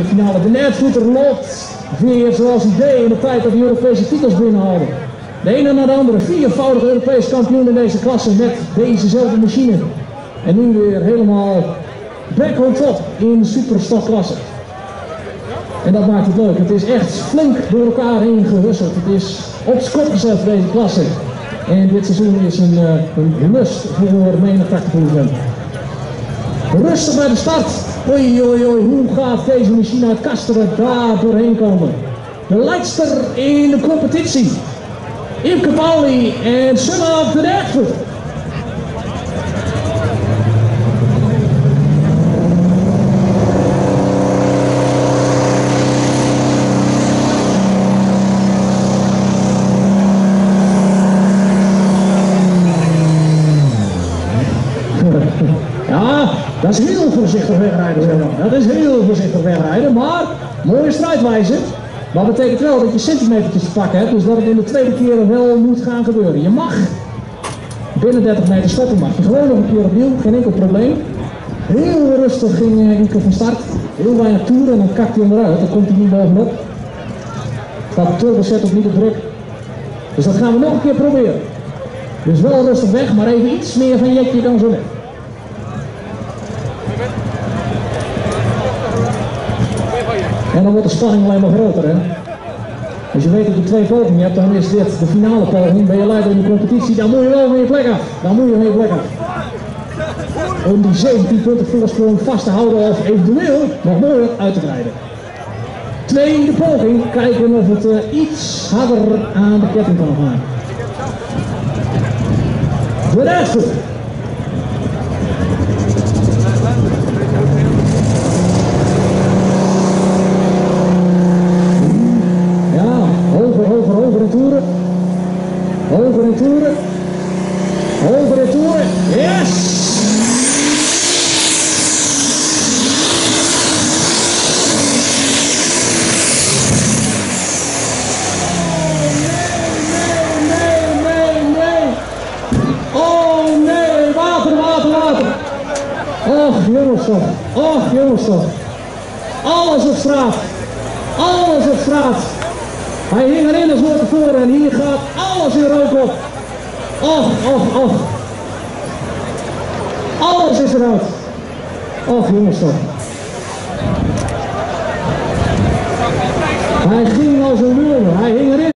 de finale. De netvoeter loopt weer zoals hij deed in de tijd dat de Europese titels binnenhaalden. De ene na de andere, viervoudig Europees kampioen in deze klasse met dezezelfde machine. En nu weer helemaal back on top in de superstokklasse. En dat maakt het leuk. Het is echt flink door elkaar heen gewisseld. Het is op schot gezet deze klasse. En dit seizoen is een lust voor menig 80%. Rustig bij de start. Oei oei oei, hoe gaat deze machine uit Kasteren daar doorheen komen? De leidster in de competitie. Imke Pauli en Sunna de Erfurt. Ja, dat is heel voorzichtig wegrijden, zeg maar. Dat is heel voorzichtig wegrijden, maar mooie strijdwijze. Dat betekent wel dat je centimetertjes te pakken hebt, dus dat het in de tweede keer wel moet gaan gebeuren. Je mag binnen 30 meter stoppen, mag je gewoon nog een keer opnieuw, geen enkel probleem. Heel rustig ging Nico van start, heel weinig toeren en dan kakt hij onderuit, dan komt hij niet bovenop. Staat de turboset op niet op druk. Dus dat gaan we nog een keer proberen. Dus wel rustig weg, maar even iets meer van jetje dan zo net. En dan wordt de spanning alleen maar groter, hè. Als je weet dat je 2 pogingen hebt, dan is dit de finale poging. Ben je leider in de competitie, dan moet je wel van je plek af. Dan moet je van je plek af. Om die 17 punten voorsprong vast te houden of eventueel nog mooier uit te rijden. Tweede poging, kijken of het iets harder aan de ketting kan gaan. De rechter. Hoger en toeren. Hoger en toeren. Yes! Nee. Oh nee, water. Och jongens toch. Alles op straat. Hij hing erin als wordt tevoren en hier gaat alles in rook op. Och. Alles is eruit. Och jongens toch. Hij ging als een lul, hij hing erin.